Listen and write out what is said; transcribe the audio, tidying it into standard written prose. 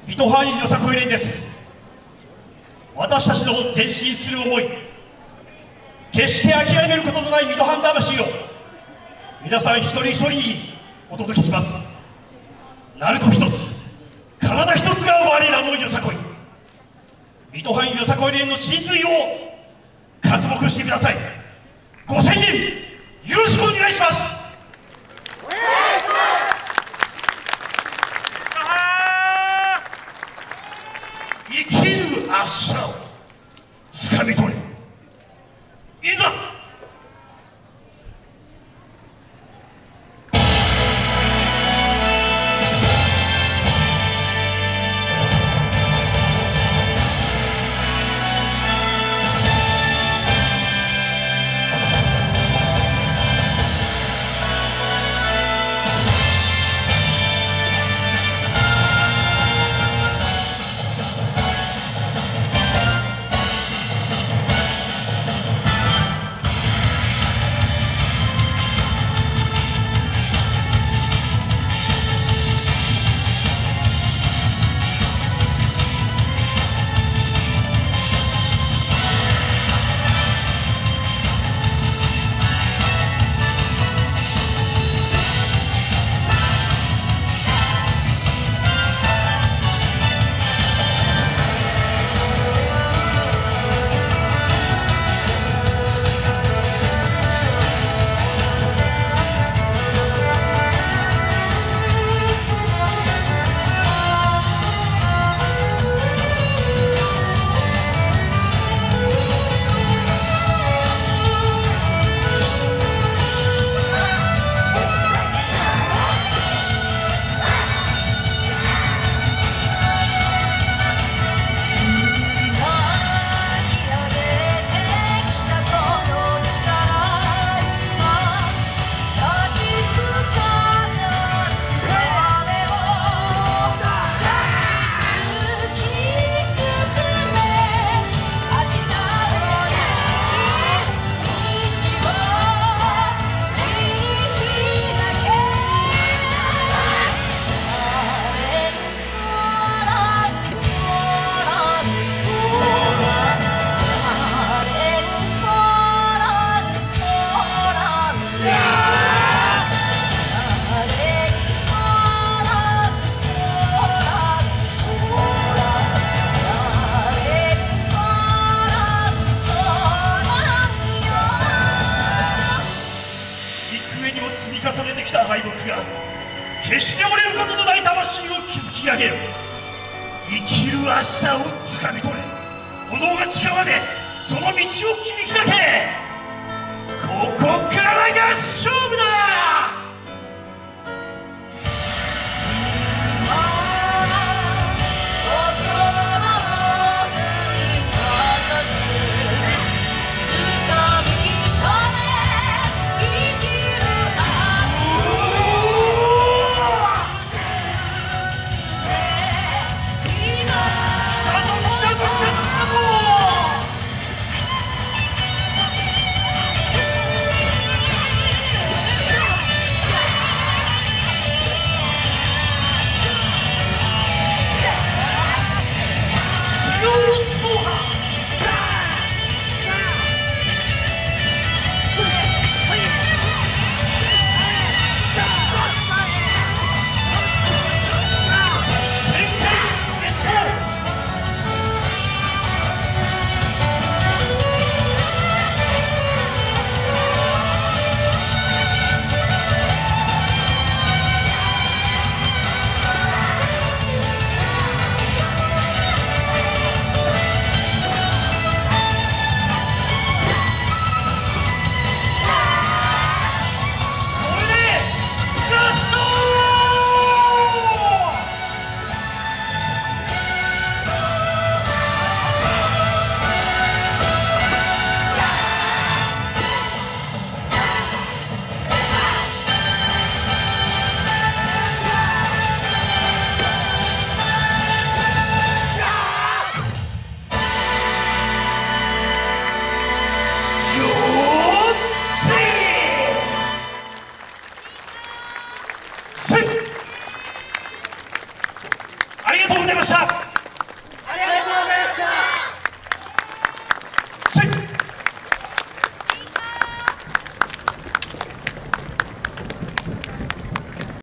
水戸藩よさこい連です。私たちの前進する思い、決して諦めることのない水戸藩魂を皆さん一人一人にお届けします。鳴子一つ、体一つが我らのよさこい。水戸藩よさこい連の真髄を活目してください。ご宣言よろしくお願いします。生きる明日をつかみ取れ。いざ。重ねてきた敗北が決して折れることのない魂を築き上げる。生きる明日をつかみ取れ。鼓動が誓わねその道を切り開け。